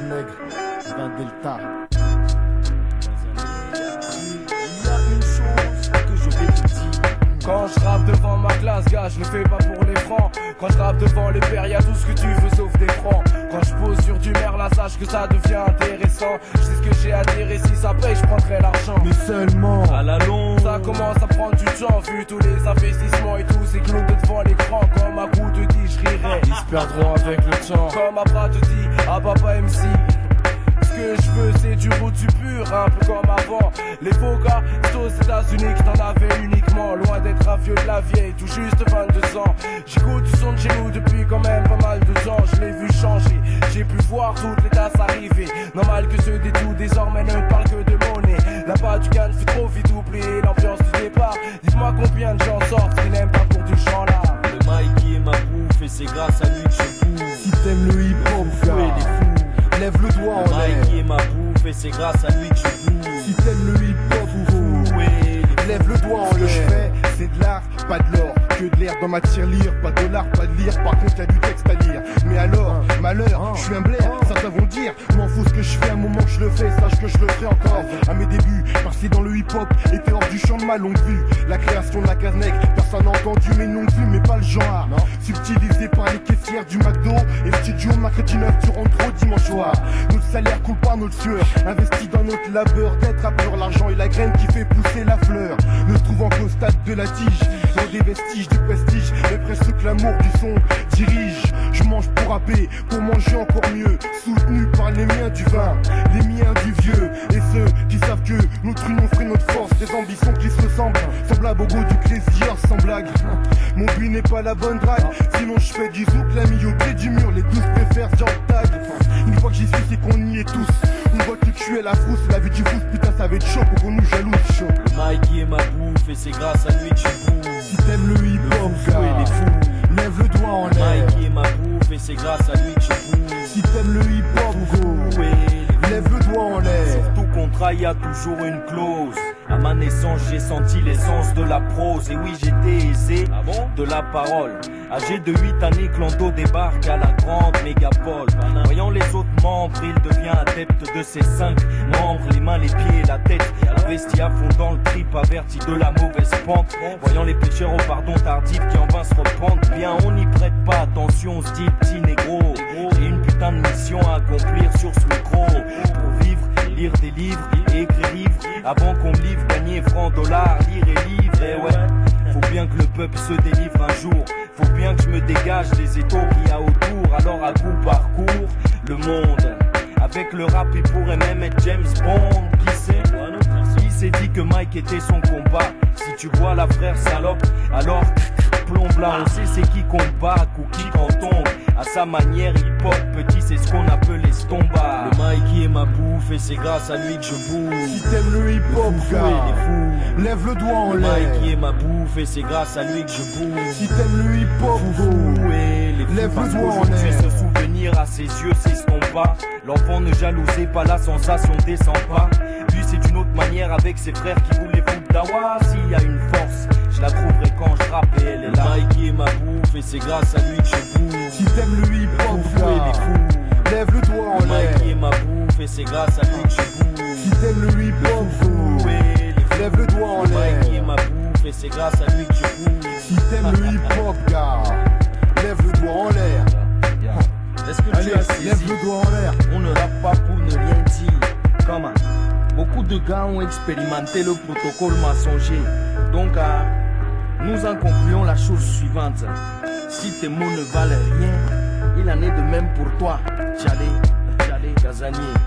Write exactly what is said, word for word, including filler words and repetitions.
nègre, vingt Delta. Il y a une chose que je vais te dire. Quand je rappe devant ma classe, gars, je le fais pas pour les francs. Quand je rappe devant les pères, y'a tout ce que tu veux sauf des francs. Quand je pose sur du merle, là, sache que ça devient intéressant. Je sais ce que j'ai à dire et si ça paye, je prendrai l'argent. Mais seulement à la longue, ça commence à prendre du temps. Vu tous les investissements et tous ces clowns devant l'écran. Comme à coup te dit, je rirai. ils se perdront avec le temps. Comme Abra te dit, ah papa M C. Ce que je veux c'est du roux du pur, un peu comme avant. Les faux gars, c'est aux États-Unis que t'en avais uniquement. Loin d'être un vieux de la vieille, tout juste vingt-deux ans. J'écoute du son de chez nous depuis quand même pas mal de temps. Je l'ai vu changer, j'ai pu voir toutes les tasses arriver. Normal que ceux des tout désormais ne parlent que de monnaie. Là-bas du canne fait trop vite oublier l'ambiance du départ. Dites-moi combien de gens sortent qui n'aiment pas pour du chant là. Le Mikey est ma bouffe et c'est grâce à lui que je bouffe. Si t'aimes le hip-hop, Fou et des fous. lève le doigt en Le l'air. Mikey est ma bouffe et c'est grâce à lui que je bouffe. Si t'aimes le hip-hop, Fou et des lève le doigt en l'air. Ce que je fais, c'est de l'art, pas de l'or. Que de l'air dans ma tirelire, pas de l'art, pas de lire. Par contre, y'a du texte à lire. Mais alors, malheur, je suis un blaire, certains vont dire. M'en fous ce que je fais, à un moment que je le fais, sache que je le ferai encore. À mes débuts, parce dans le hip-hop, était hors du champ de ma longue vue. La création de la case nègre, personne n'a entendu, mais non vu, mais pas le genre. Subtilisé par les caissières du McDo. Et studio, mercredi neuf, tu rentres trop dimanche soir. Notre salaire coule pas notre sueur. Investi dans notre labeur, d'être à peur, l'argent et la graine qui fait pousser la fleur. Ne se trouvant qu'au stade de la tige, dans des vestiges de prestige, mais presque que l'amour du son dirige. Je mange pour rapper, pour manger encore mieux. Soutenu par les miens du vin, les miens du vieux. Et ceux qui savent que notre union ferait notre force. Des ambitions qui se ressemblent, semblables au goût du plaisir, sans blague. Mon but n'est pas la bonne drague, sinon je fais du zouk, l'ami au pied du mur. Les douze préfèrent genre tag. Une fois que j'y suis, c'est qu'on y est tous. On voit que le cul est la frousse, la vie du fou, putain ça va être chaud pour qu'on nous jalouse chaud. Le Mikey est ma bouffe et c'est grâce à lui que je bouffe. Si t'aimes le hip-hop, Fou et des fous. lève le doigt en Le l'air. Mikey est ma bouffe et c'est grâce à lui que je bouffe. Si t'aimes le hip-hop, Fou et des fous. lève le doigt en l'air. Sur tout contrat, y a toujours une clause. À ma naissance, j'ai senti l'essence de la prose. Et oui, j'étais aisé de la parole. Âgé de huit années, Clando débarque à la grande mégapole. Voyant les autres membres, il devient adepte de ses cinq membres. Les mains, les pieds et la tête. Investi à fond dans le trip, averti de la mauvaise pente. Voyant les pécheurs au pardon tardif qui en vain se repentent. Bien, on n'y prête pas attention, on se dit petit négro. J'ai une putain de mission à accomplir sur ce micro. Pour vivre, lire des livres et écrire livres. Avant qu'on me livre, gagner francs, dollars, lire et livre. Et ouais, faut bien que le peuple se délivre un jour. Faut bien que je me dégage des étaux qu'il y a autour. Alors à coup parcours le monde. Avec le rap, il pourrait même être James Bond. Qui sait? Qui s'est dit que Mike était son combat? Si tu vois la frère salope, alors plombe là, on sait c'est qui combat ou qui cantonne. À sa manière, hip-hop petit, c'est ce qu'on appelle l'estomba. Le Mikey est ma bouffe et c'est grâce à lui que je bouffe. Si t'aimes le hip-hop, Fou et des fous. lève le doigt en Le l'air. Mikey est ma bouffe et c'est grâce à lui que je bouffe. Si t'aimes le hip-hop, Fou et les fous. lève le Parce doigt en qu'aujourd'hui, l'air. ce souvenir à ses yeux s'estompe pas. L'enfant ne jalousait pas, la sensation descend pas. Lui c'est d'une autre manière avec ses frères qui voulaient foutre d'Awa. S'il y a une force, je la trouverai quand je rappe et elle est là. Le Mikey est ma bouffe et c'est grâce à lui que je bouffe. Si t'aimes le hip-hop, Fou et les fous. lève le doigt en Le l'air. Mikey est ma bouffe et c'est grâce à lui que je bouffe. Si t'aimes le hip-hop, Fou et les fous. lève le doigt en Le Mikey est l'air. ma bouffe et c'est grâce à lui que je bouffe. Si t'aimes le hip-hop, gars, lève le doigt en l'air. Est-ce que Allez, tu as saisi? lève le doigt en l'air. On ne rappe pas pour ne rien dire. Comment? Beaucoup de gars ont expérimenté le protocole mensonger. Donc, ah, nous en concluons la chose suivante. Si tes mots ne valent rien, il en est de même pour toi. Tchalé, tchalé, Gazanier.